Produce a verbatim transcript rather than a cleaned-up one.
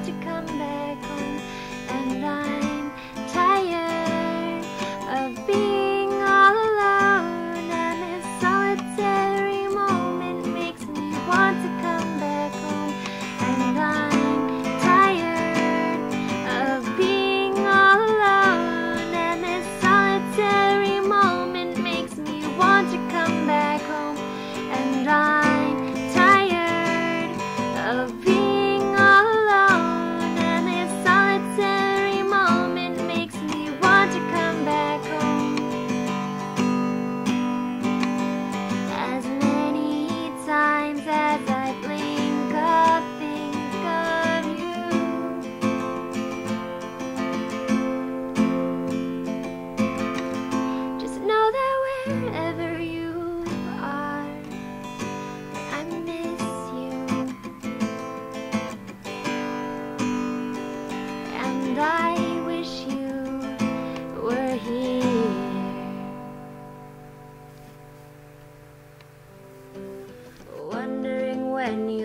want to come back home. And I'm tired of being all alone, and this solitary moment makes me want to come back home. And I'm tired of being all alone, and this solitary moment makes me want to come back home. And I'm tired of being all alone, and this solitary moment makes me want to come back home. As many times as I blink up, think of you. Just know that wherever you are, I miss you. And I wish you were here. Wondering when you